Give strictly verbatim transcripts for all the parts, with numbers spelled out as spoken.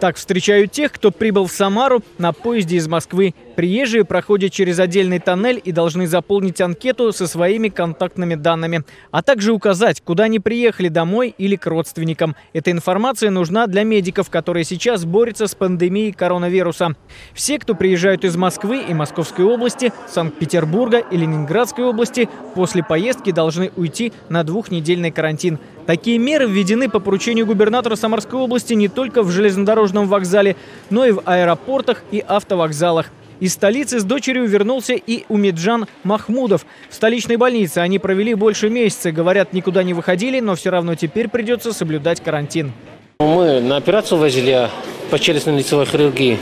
Так встречают тех, кто прибыл в Самару на поезде из Москвы. Приезжие проходят через отдельный тоннель и должны заполнить анкету со своими контактными данными, а также указать, куда они приехали, домой или к родственникам. Эта информация нужна для медиков, которые сейчас борются с пандемией коронавируса. Все, кто приезжают из Москвы и Московской области, Санкт-Петербурга и Ленинградской области, после поездки должны уйти на двухнедельный карантин. Такие меры введены по поручению губернатора Самарской области не только в железнодорожном вокзале, но и в аэропортах и автовокзалах. Из столицы с дочерью вернулся и Умеджан Махмудов. В столичной больнице они провели больше месяца. Говорят, никуда не выходили, но все равно теперь придется соблюдать карантин. Мы на операцию возили по челюстно-лицевой хирургии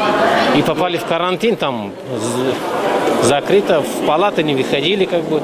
и попали в карантин. Там закрыто, в палаты не выходили как бы.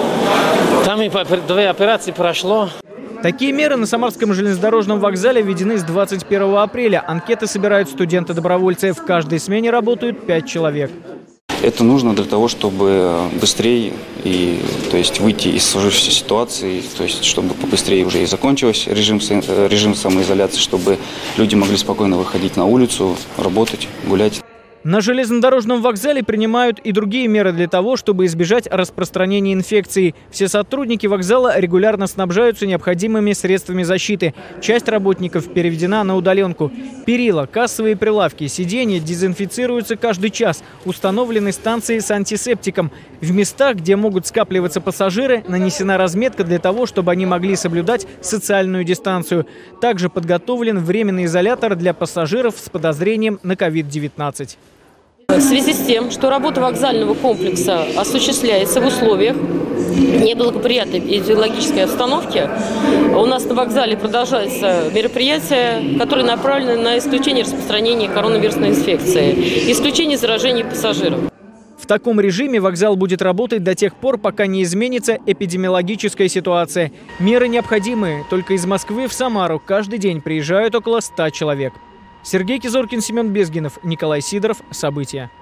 Там и две операции прошло. Такие меры на Самарском железнодорожном вокзале введены с двадцать первого апреля. Анкеты собирают студенты-добровольцы. В каждой смене работают пять человек. Это нужно для того, чтобы быстрее и, то есть, выйти из сложившейся ситуации, то есть, чтобы побыстрее уже и закончился режим, режим самоизоляции, чтобы люди могли спокойно выходить на улицу, работать, гулять. На железнодорожном вокзале принимают и другие меры для того, чтобы избежать распространения инфекции. Все сотрудники вокзала регулярно снабжаются необходимыми средствами защиты. Часть работников переведена на удаленку. Перила, кассовые прилавки, сиденья дезинфицируются каждый час. Установлены станции с антисептиком. В местах, где могут скапливаться пассажиры, нанесена разметка для того, чтобы они могли соблюдать социальную дистанцию. Также подготовлен временный изолятор для пассажиров с подозрением на ковид девятнадцать. В связи с тем, что работа вокзального комплекса осуществляется в условиях неблагоприятной эпидемиологической обстановки, у нас на вокзале продолжаются мероприятия, которые направлены на исключение распространения коронавирусной инфекции, исключение заражений пассажиров. В таком режиме вокзал будет работать до тех пор, пока не изменится эпидемиологическая ситуация. Меры необходимые. Только из Москвы в Самару каждый день приезжают около ста человек. Сергей Кизоркин, Семен Безгинов, Николай Сидоров. События.